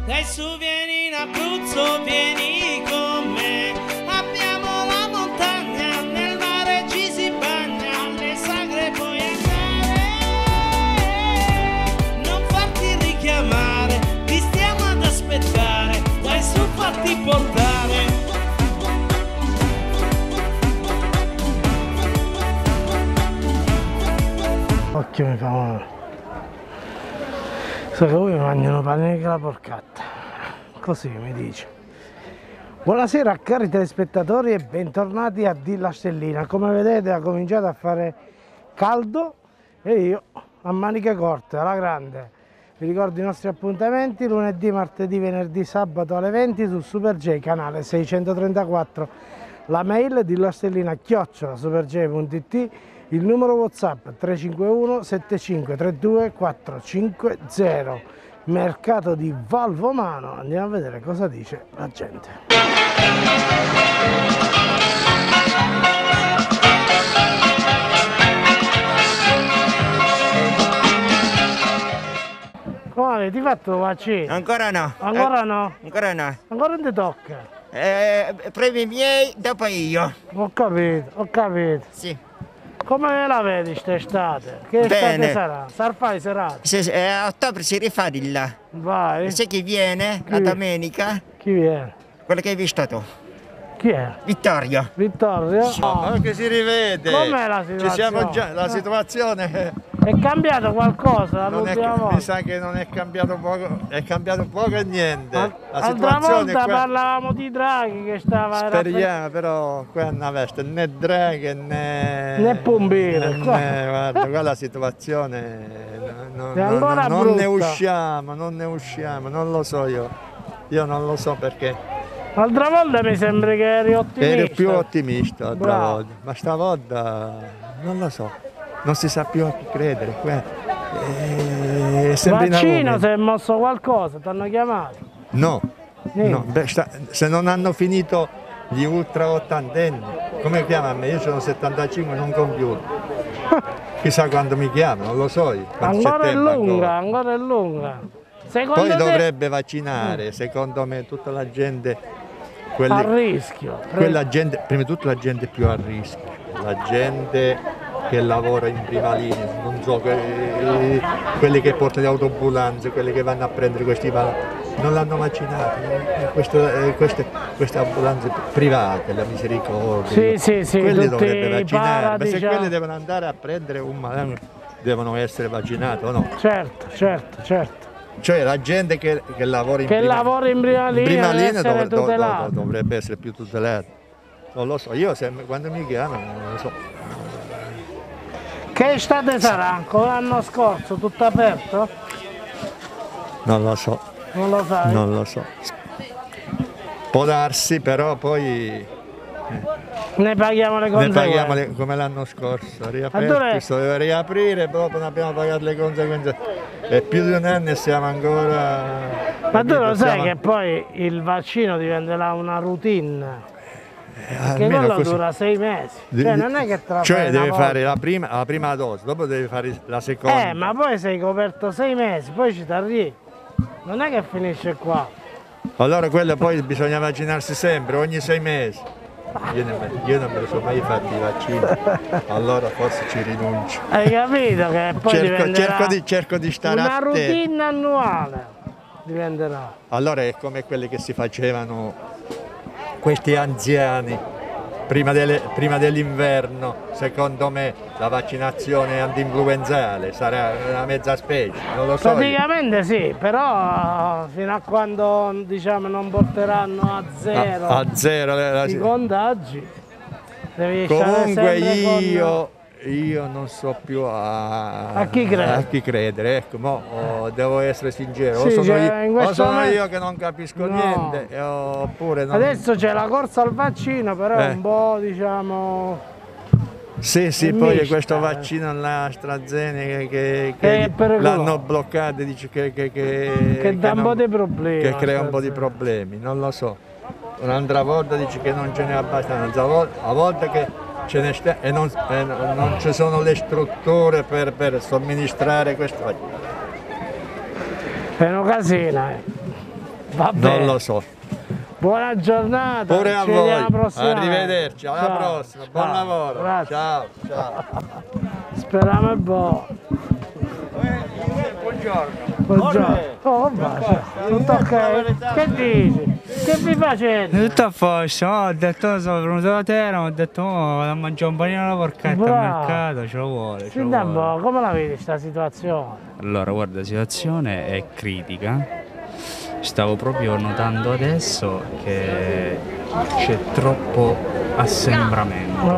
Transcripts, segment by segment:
Dai su vieni in Abruzzo, vieni con me. Abbiamo la montagna, nel mare ci si bagna, alle sagre puoi andare. Non farti richiamare, ti stiamo ad aspettare. Dai su fatti portare. Occhio mi fa male. So che voi mangiano panini con la porcatta. Così mi dice. Buonasera cari telespettatori e bentornati a Dilla Stellina. Come vedete ha cominciato a fare caldo e io a maniche corte, alla grande. Vi ricordo i nostri appuntamenti lunedì, martedì, venerdì, sabato alle 20 su Super J, canale 634. La mail dillastellina@superj.it. Il numero WhatsApp 351 7532 450. Mercato di Valvomano. Andiamo a vedere cosa dice la gente. Come avete fatto il vaccino? Ancora no. Ancora no? Ancora no. Ancora non ti tocca? Prima i miei, dopo io. Ho capito, ho capito. Sì. Come la vedi quest'estate? Che estate Bene. sarà? Sarà fare serate? A ottobre si rifà di là. Vai. Sai chi viene la Chi? domenica? Chi viene? Quello che hai visto tu. Chi è? Vittorio. Vittorio? Ma che si rivede? Com'è la situazione? Ci siamo già, la situazione È cambiato qualcosa non è, dall'ultima mi volta? sa che non è cambiato poco, è cambiato poco e niente. La Altra situazione volta qua, parlavamo di Draghi che stava... speriamo, però qua è una veste, né Draghi Né Pombino, qua. guarda, qua la situazione È ancora non brutta. ne usciamo, non lo so io non lo so perché. L'altra volta mi sembra che eri ottimista. Ero più ottimista l'altra Bravo. volta, ma stavolta non lo so, non si sa più a chi credere. Sembra in Vaccino, aumento. se è mosso qualcosa, ti hanno chiamato? No, Niente. no, se non hanno finito gli ultra ottantenni, come chiamano? Io sono 75, non compiuto. Chissà quando mi chiamano, non lo so io. quando c'è Ancora è tempo lunga, ancora. ancora è lunga. Secondo Poi te dovrebbe vaccinare, secondo me, tutta la gente, a rischio. quella gente, prima di tutto la gente più a rischio, la gente che lavora in prima linea, non so, quelli che portano le autoambulanze, quelli che vanno a prendere questi non l'hanno vaccinato, queste ambulanze private, la misericordia, Sì, quelli tutti dovrebbe i vaccinare, ma se diciamo. quelli devono andare a prendere un malato devono essere vaccinati o no? Certo. Cioè la gente che lavora in Che prima, lavora in prima linea deve essere tutelato. dovrebbe essere più tutelato. Non lo so, io quando mi chiamano non lo so. Che estate sarà? Come l'anno scorso, tutto aperto? Non lo so, Non lo sai? non lo so. Può darsi, però poi Ne paghiamo le ne conseguenze. paghiamo come l'anno scorso. Allora- Si doveva riaprire, proprio non abbiamo pagato le conseguenze. È più di un anno e siamo ancora. Ma tu lo capito? sai Siamo- che poi il vaccino diventerà una routine? Che almeno quello così. dura 6 mesi. Cioè non è che te la Cioè fai una devi volta. fare la prima dose, dopo devi fare la seconda. Ma poi sei coperto 6 mesi, poi ci t'arrivi. Non è che finisce qua. Allora quello poi bisogna vaccinarsi sempre, ogni 6 mesi. Io non me lo sono mai fatti i vaccini, allora forse ci rinuncio. Hai capito che poi diventerà cerco di stare una attento. routine annuale. Diventerà. Allora è come quelli che si facevano questi anziani prima dell'inverno. Secondo me la vaccinazione antinfluenzale sarà una mezza specie, non lo so io. Praticamente sì, però fino a quando diciamo non porteranno a zero A zero i contagi devi stare comunque sempre con... io non so più A chi credere. a chi credere, ecco, devo essere sincero, Sì, o sono, cioè, in io, questo momento- io che non capisco No. niente, oppure non... Adesso c'è la corsa al vaccino, però è Eh. un po' diciamo... Sì, è poi mista, questo vaccino, l'AstraZeneca che È pericoloso. l'hanno bloccato, dice Che dà un po' di problemi. che crea un po' di problemi, non lo so. Un'altra volta dice che non ce n'è abbastanza, a volte che ce ne sta e non ci sono le strutture per somministrare questo vaccino. È una casina. Va bene. Non lo so. Buona giornata. Pure a ci vediamo voi. la prossima Arrivederci, alla volta. prossima. Ciao. Buon lavoro. Grazie. Ciao, ciao. Speriamo è buono. Buongiorno. Oh, va, tutto ok? Che dici? Che vi facete? Tutto a posto, ho detto sono venuto da Teramo, ho detto vado a mangiare un panino alla porchetta al Bravo. mercato, ce lo vuole. Ce lo Senta un vuole. po', come la vedi sta situazione? Allora, guarda, la situazione è critica. Stavo proprio notando adesso che c'è troppo assembramento.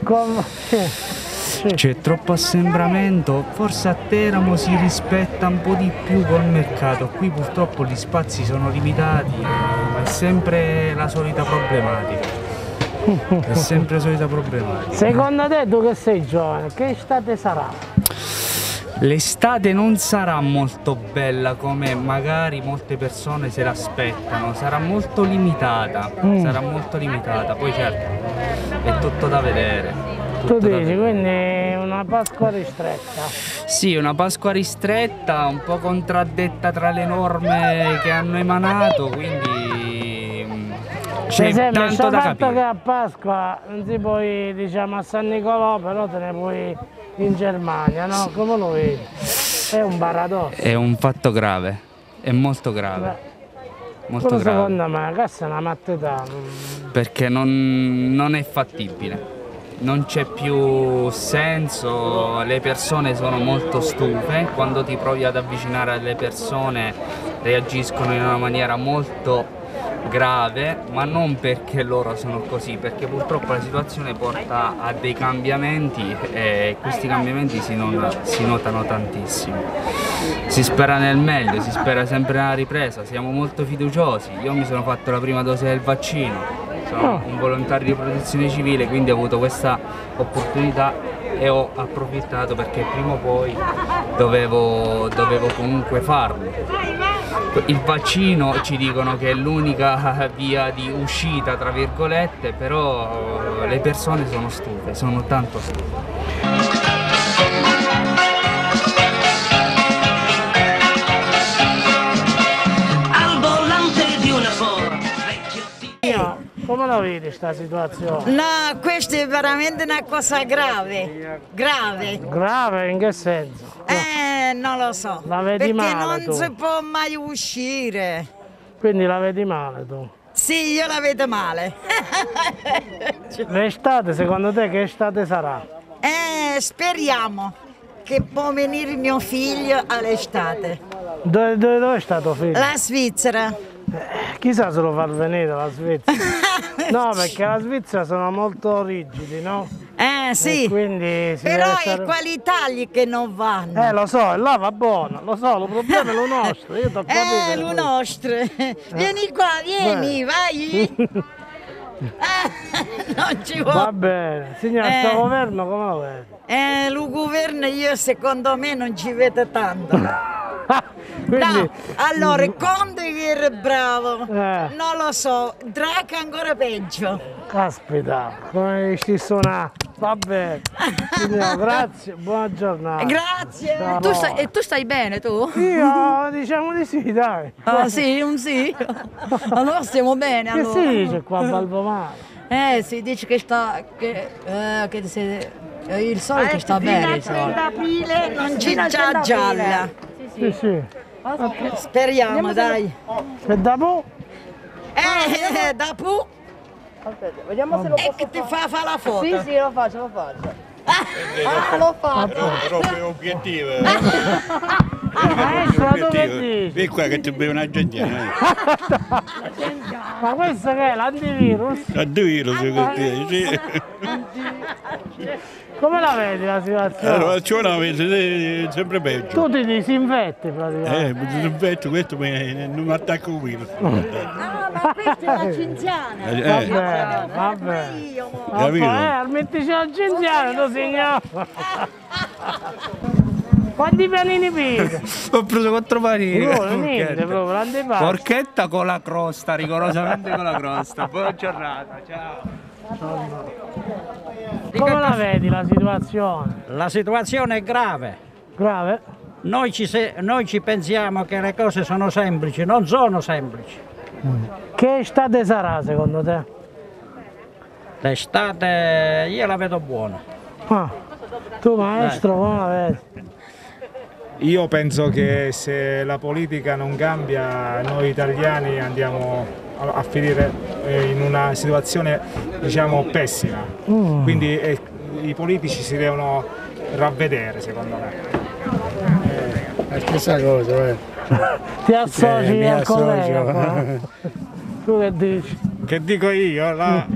Sì. C'è troppo assembramento, forse a Teramo si rispetta un po' di più col mercato, qui purtroppo gli spazi sono limitati, è sempre la solita problematica. È sempre la solita problematica. Secondo te, tu che sei giovane, che estate sarà? L'estate non sarà molto bella come magari molte persone se l'aspettano, sarà molto limitata, poi certo è tutto da vedere. Tu tutto da dici, vedere. quindi una Pasqua ristretta. Sì, una Pasqua ristretta, un po' contraddetta tra le norme che hanno emanato, quindi Per c'è esempio, tanto c'è da fatto che capire. a Pasqua non si puoi, diciamo, a San Nicolò, però te ne puoi in Germania, no? Come lo vedi? È un paradosso. È un fatto grave, è molto grave, molto Però grave, secondo me questa è una mattità. perché non è fattibile. Non c'è più senso, le persone sono molto stufe, quando ti provi ad avvicinare alle persone reagiscono in una maniera molto grave, ma non perché loro sono così, perché purtroppo la situazione porta a dei cambiamenti e questi cambiamenti si notano tantissimo. Si spera nel meglio, si spera sempre nella ripresa, siamo molto fiduciosi. Io mi sono fatto la prima dose del vaccino, sono un volontario di protezione civile, quindi ho avuto questa opportunità e ho approfittato perché prima o poi dovevo comunque farlo. Il vaccino ci dicono che è l'unica via di uscita, tra virgolette, però le persone sono stufe, sono tanto stufe. Al volante di una Ford vecchio Come la vedi sta situazione? No, questa è veramente una cosa grave, grave. Grave in che senso? Non lo so, La vedi perché male, non tu? si può mai uscire. Quindi la vedi male tu? Sì, io la vedo male. L'estate, secondo te che estate sarà? Speriamo che può venire mio figlio all'estate. Dove è stato figlio? La Svizzera. Chissà se lo far venire la Svizzera. No, perché la Svizzera sono molto rigidi, no? Sì, E quindi si però deve è stare... quali che non vanno. Lo so, là va buono, lo so, il problema è lo nostro, io t'ho capito. Lo nostro. Vieni qua, vieni, vai. Non ci Va vuole. bene, signora, sto governo come lo vedi? Lo governo io secondo me non ci vedo tanto. Quindi, No, allora Conte che era bravo, Eh. non lo so, Draghi ancora peggio. caspita, come ci suona? Va bene, signora, grazie, buona giornata. Grazie. Ciao. Tu stai bene tu? Io diciamo di sì, dai. Ah sì, un sì. Allora stiamo bene Che allora. si dice qua a Valvomare? Si dice che il sole che sta bene. Il Fino al sole. 30 aprile non c'è Fino al già 30 gialla. aprile. Sì, sì. Speriamo, dai. E dopo? Dopo Vediamo se lo e che ti fa la foto. Sì, sì, lo faccio, lo faccio. L'ho fatto. Proprio obiettive. Maestro, dove dici? Vieni qua che ti bevi una gentina. Ma questo che è l'antivirus? Addio, sì. Come la vedi la situazione? La relazione la vedi sempre peggio. Tu ti disinfetti praticamente. Mi disinfetto, questo non mi attacca un virus. Ma questa è la cinziana. Va bene, va bene. Io, mo. Capito? Metteci la genziana, tu signore. Quanti panini piglia? Ho preso 4 panini. No, niente, proprio l'antipasto. Porchetta con la crosta, rigorosamente con la crosta. Buona giornata, ciao. Come la vedi la situazione? La situazione è grave. Grave? noi ci pensiamo che le cose sono semplici, non sono semplici. Che estate sarà secondo te? L'estate io la vedo buona. Ah, tu maestro, come la vedi? Io penso che se la politica non cambia, noi italiani andiamo a finire in una situazione, diciamo, pessima. Quindi i politici si devono ravvedere, secondo me. La stessa cosa, Ti associ al collega? Tu che dici? Che dico io?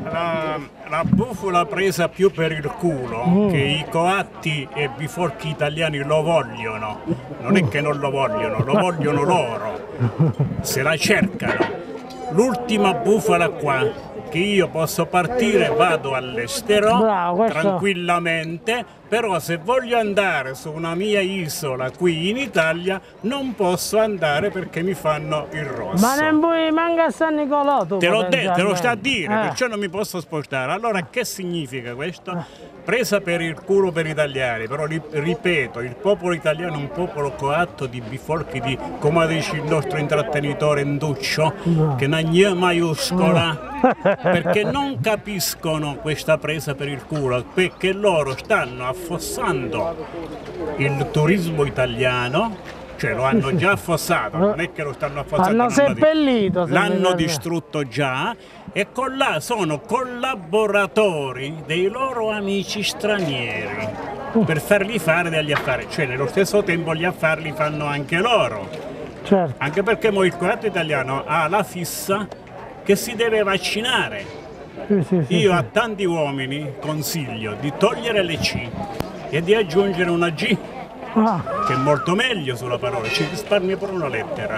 La bufala presa più per il culo, che i coatti e biforchi italiani lo vogliono. Non è che non lo vogliono loro. Se la cercano. L'ultima bufala qua, che io posso partire, vado all'estero tranquillamente, però se voglio andare su una mia isola qui in Italia non posso andare perché mi fanno il rosso. Ma non puoi manca a San Nicolò tu? Te lo sta a dire, perciò non mi posso spostare. Allora che significa questo? Presa per il culo per gli italiani, però ripeto, il popolo italiano è un popolo coatto di bifolchi, di, come dice il nostro intrattenitore Induccio, che non è maiuscola. Perché non capiscono questa presa per il culo, perché loro stanno affossando il turismo italiano, cioè lo hanno già affossato, non è che lo stanno affossando, hanno seppellito, l'hanno distrutto già, e con là sono collaboratori dei loro amici stranieri per fargli fare degli affari, cioè nello stesso tempo gli affari li fanno anche loro, certo. Anche perché il coatto italiano ha la fissa che si deve vaccinare. Io a tanti uomini consiglio di togliere le C e di aggiungere una G, che è molto meglio sulla parola, ci risparmia pure una lettera.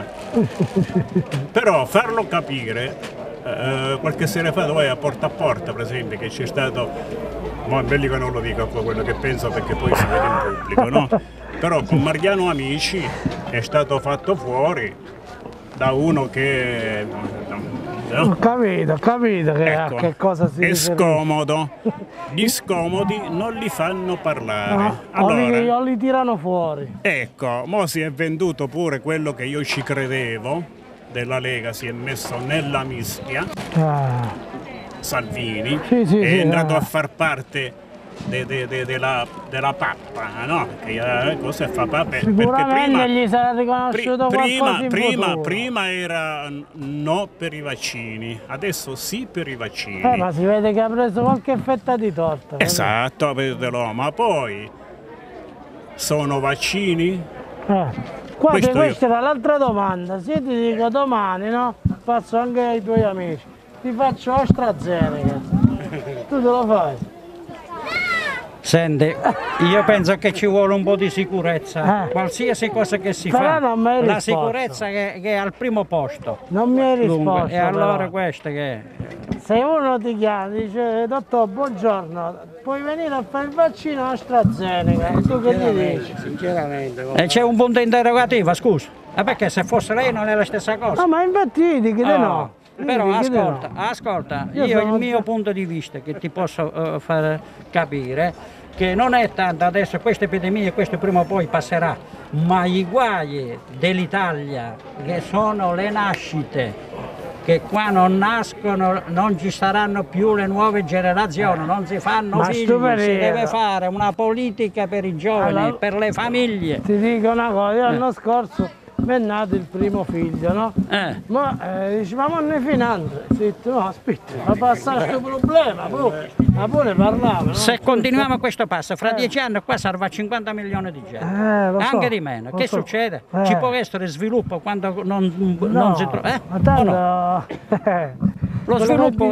Però farlo capire, qualche sera fa dove a Porta, per esempio, che c'è stato, è bello che non lo dico quello che penso perché poi si vede in pubblico, no? Però con Mariano Amici è stato fatto fuori da uno che... Ho capito che ecco, a che cosa si riferisce. È scomodo, gli scomodi non li fanno parlare. Allora, o li tirano fuori. Ecco, mo si è venduto pure quello che io ci credevo, della Lega si è messo nella mischia, Salvini, è entrato a far parte della pappa, no? Che cosa fa pappa? Sicuramente gli sarà riconosciuto qualcosa in futuro. Prima era no per i vaccini, adesso sì per i vaccini. Ma si vede che ha preso qualche fetta di torta. Esatto, ma poi sono vaccini? Questa era l'altra domanda, se ti dico domani, no? Faccio anche ai tuoi amici, ti faccio AstraZeneca, tu te lo fai? Senti, io penso che ci vuole un po' di sicurezza, qualsiasi cosa che si fa, la sicurezza che è al primo posto. Non mi hai risposto. E allora questo che... Se uno ti chiama e dice, dottor, buongiorno, puoi venire a fare il vaccino AstraZeneca, tu che gli dici? Sinceramente. E c'è un punto interrogativo, scusa, perché se fosse lei non è la stessa cosa? No, ma infatti dico di no. Però ascolta, io il mio punto di vista che ti posso far capire che non è tanto adesso questa epidemia, questo prima o poi passerà, ma i guai dell'Italia che sono le nascite, che qua non nascono, non ci saranno più le nuove generazioni, non si fanno figli, si deve fare una politica per i giovani, allora, per le famiglie. Ti dico una cosa, io l'anno scorso mi è nato il primo figlio, no? Ma dice, ma non ne finanza. No, aspetta, ma passa questo problema, ma pure parlava. No? Se continuiamo a questo passo, fra 10 anni qua serve 50 milioni di gente, anche di meno. Che succede? Ci può essere sviluppo quando non si trova. Lo sviluppo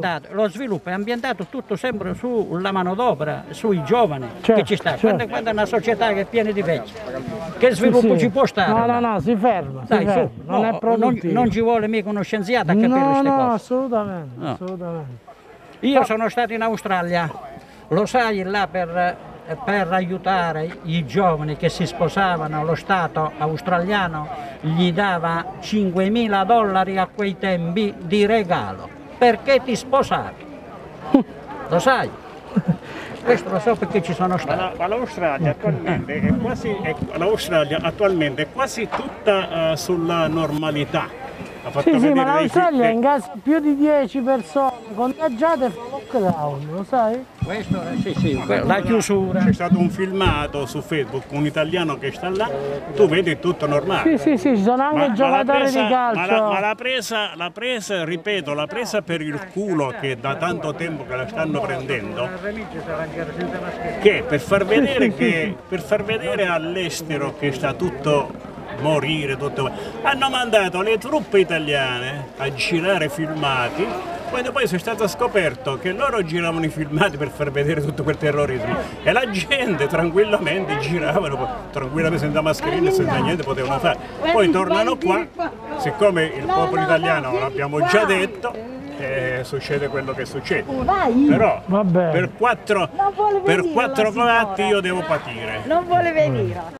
è ambientato tutto sempre sulla manodopera, sui giovani che ci sta. Quando è una società che è piena di vecchi, che sviluppo ci può stare? No, si ferma. Non è produttivo. Non ci vuole mica uno scienziato a capire queste cose. No, assolutamente. Io sono stato in Australia, lo sai, là per aiutare i giovani che si sposavano, lo Stato australiano gli dava $5.000 a quei tempi di regalo, perché ti sposavi, lo sai? Questo lo so perché ci sono stato. Ma l'Australia attualmente è quasi tutta sulla normalità. Sì, ma l'Australia in caso più di 10 persone contagiate fa lockdown, lo sai? Questo sì, la chiusura. C'è stato un filmato su Facebook, un italiano che sta là, tu vedi tutto normale. Sì, ci sono anche giocatori di calcio. Ma la presa, ripeto, la presa per il culo che da tanto tempo che la stanno prendendo, che per far vedere all'estero che sta tutto morire, tutto. Hanno mandato le truppe italiane a girare filmati, quando poi è stato scoperto che loro giravano i filmati per far vedere tutto quel terrorismo e la gente tranquillamente giravano, tranquillamente senza mascherine, senza niente potevano fare. Poi tornano qua, siccome il popolo italiano l'abbiamo già detto, succede quello che succede. Però per quattro coatti io devo patire. Non vuole venire.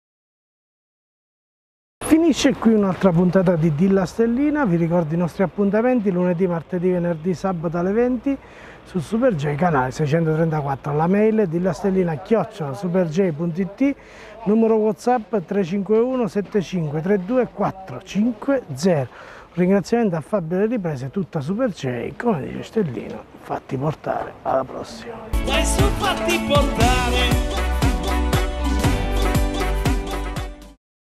Finisce qui un'altra puntata di Dilla Stellina, vi ricordo i nostri appuntamenti lunedì, martedì, venerdì, sabato alle 20 su Super J, canale 634, la mail dillastellina@superj.it, numero WhatsApp 351 7532 450. Un ringraziamento a Fabio delle riprese, tutta Super J, come dice Stellino, fatti portare, alla prossima. Dai su, fatti portare.